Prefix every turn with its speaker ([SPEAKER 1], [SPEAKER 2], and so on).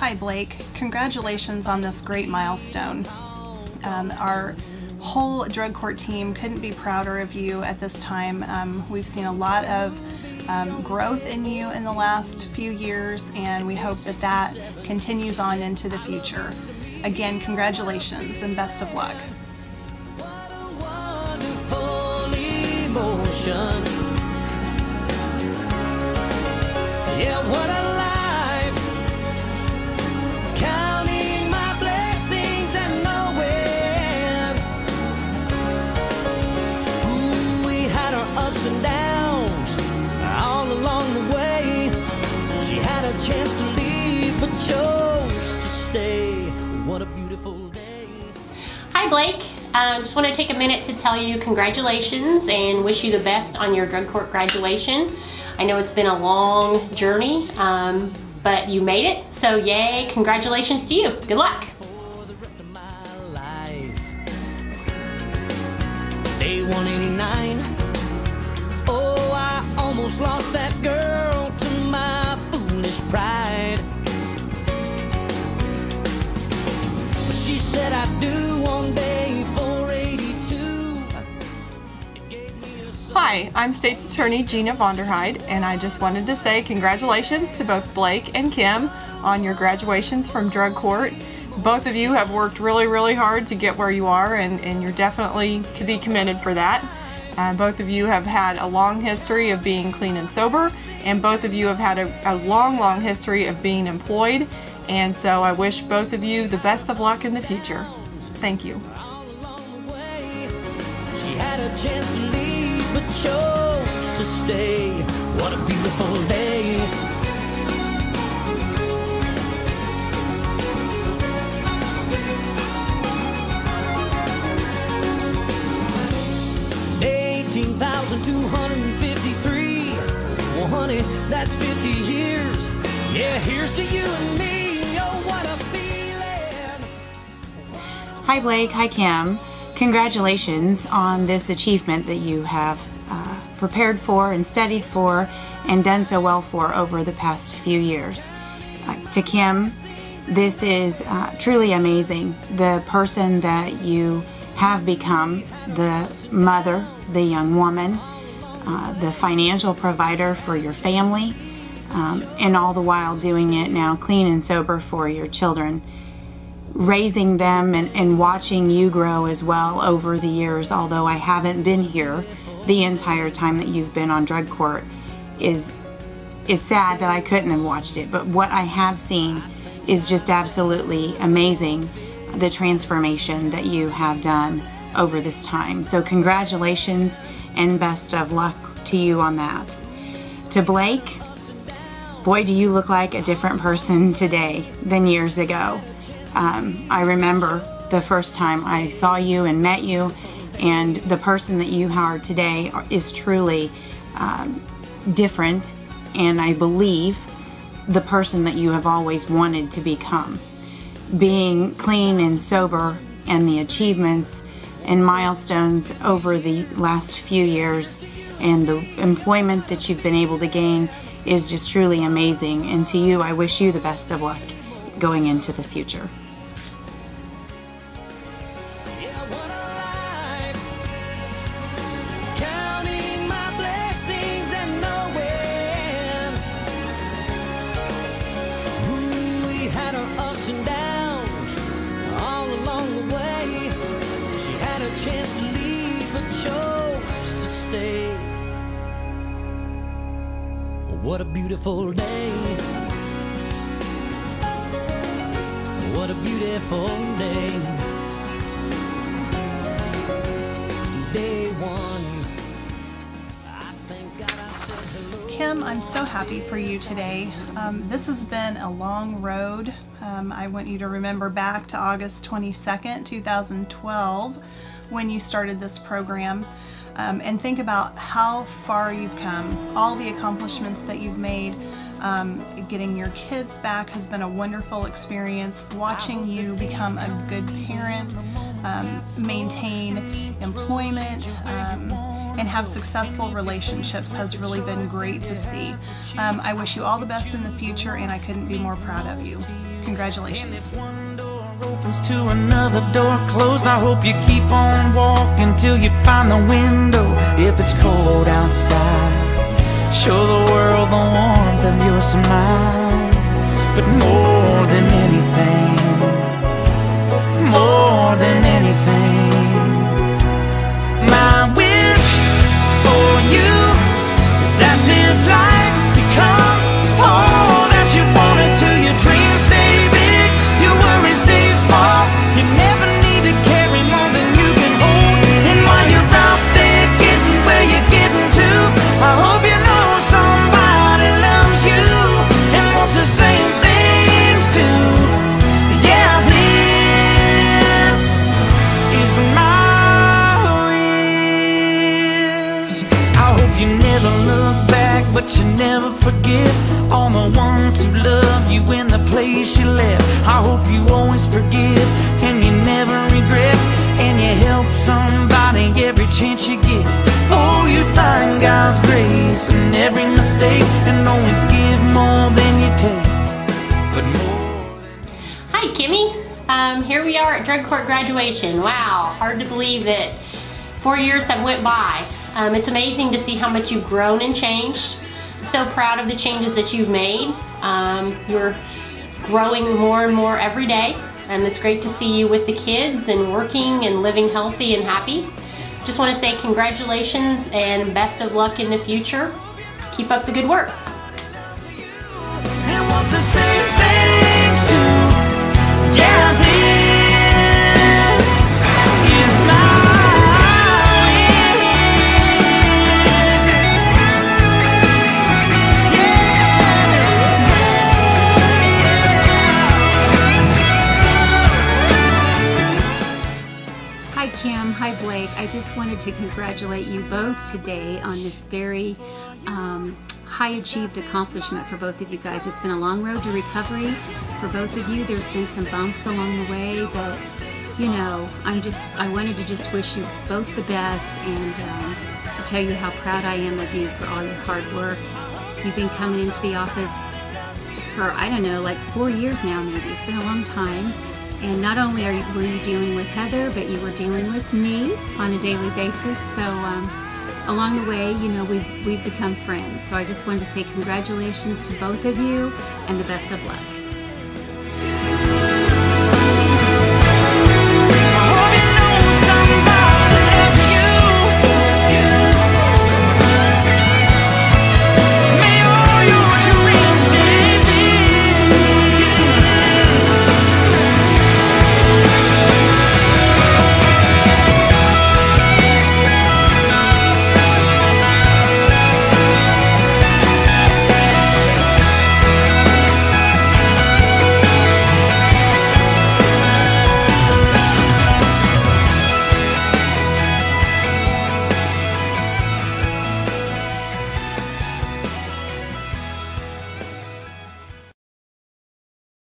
[SPEAKER 1] Hi Blake, congratulations on this great milestone. Our whole drug court team couldn't be prouder of you at this time. We've seen a lot of growth in you in the last few years, and we hope that that continues on into the future. Again, congratulations and best of luck.
[SPEAKER 2] Yeah, what a life, counting my blessings and knowing, ooh, we had our ups and downs all along the way. She had a chance to leave but chose to stay. What a beautiful day.
[SPEAKER 3] Hi Blake, just want to take a minute to tell you congratulations and wish you the best on your drug court graduation. I know it's been a long journey, but you made it, so yay, congratulations to you. Good luck.
[SPEAKER 2] For the rest of my life. Day 189. Oh, I almost lost that girl to my foolish pride. But she said I'd do on day 482.
[SPEAKER 4] Hi, I'm State's Attorney Gina Vonderheide, and I just wanted to say congratulations to both Blake and Kim on your graduations from drug court. Both of you have worked really hard to get where you are, and you're definitely to be commended for that. Both of you have had a long history of being clean and sober, and both of you have had a long history of being employed, and so I wish both of you the best of luck in the future. Thank you.
[SPEAKER 2] All along the way, she had a chance to leave but chose to stay. What a beautiful day. Day 18,253. Well, honey, that's 50 years. Yeah, here's to you and me. Oh, what a feeling.
[SPEAKER 5] Hi Blake, hi Kim. Congratulations on this achievement that you have prepared for and studied for and done so well for over the past few years. To Kim, this is truly amazing. The person that you have become, the mother, the young woman, the financial provider for your family, and all the while doing it now clean and sober for your children. Raising them and watching you grow as well over the years, although I haven't been here the entire time that you've been on drug court, is sad that I couldn't have watched it. But what I have seen is just absolutely amazing, the transformation that you have done over this time. So congratulations and best of luck to you on that. To Blake, boy, do you look like a different person today than years ago. I remember the first time I saw you and met you, and the person that you are today is truly different, and I believe the person that you have always wanted to become. Being clean and sober and the achievements and milestones over the last few years and the employment that you've been able to gain is just truly amazing, and to you I wish you the best of luck going into the future.
[SPEAKER 2] Chance to leave but chose to stay. What a beautiful day. What a beautiful day. Day one. I thank God I said hello.
[SPEAKER 1] Kim, I'm so happy for you today. This has been a long road. I want you to remember back to August 22nd, 2012, when you started this program, and think about how far you've come, all the accomplishments that you've made. Getting your kids back has been a wonderful experience. Watching you become a good parent, maintain employment, and have successful relationships has really been great to see. I wish you all the best in the future, and I couldn't be more proud of you. Congratulations.
[SPEAKER 2] And if one door opens to another door closed, I hope you keep on walking till you find the window. If it's cold outside, show the world the warmth of your smile. But more than anything, more than anything, my wish for you is that this life becomes all that you want it to. Your dreams stay big, your worries stay small. You never need to carry more than you can hold. And while you're out there getting where you're getting to, I hope you know somebody loves you and wants the same things too. Yeah, this is my wish. I hope you never look back, but you never forget all the ones who love you in the place you left. I hope you always forgive and you never regret, and you help somebody every chance you get. Oh, you find God's grace in every mistake, and always give more than you take, but more than...
[SPEAKER 3] Hi, Kimmy. Here we are at drug court graduation. Wow, hard to believe that 4 years have went by. It's amazing to see how much you've grown and changed. So proud of the changes that you've made. You're growing more and more every day, and it's great to see you with the kids and working and living healthy and happy. Just want to say congratulations and best of luck in the future. Keep up the good work.
[SPEAKER 2] And wants to say thanks to, yeah, this is my
[SPEAKER 6] Hi Kim, hi Blake. I just wanted to congratulate you both today on this very high achieved accomplishment for both of you guys. It's been a long road to recovery for both of you. There's been some bumps along the way, but you know, I wanted to just wish you both the best and to tell you how proud I am of you for all your hard work. You've been coming into the office for, I don't know, like 4 years now maybe. It's been a long time. And not only were you dealing with Heather, but you were dealing with me on a daily basis. So along the way, you know, we've become friends. So I just wanted to say congratulations to both of you and the best of luck.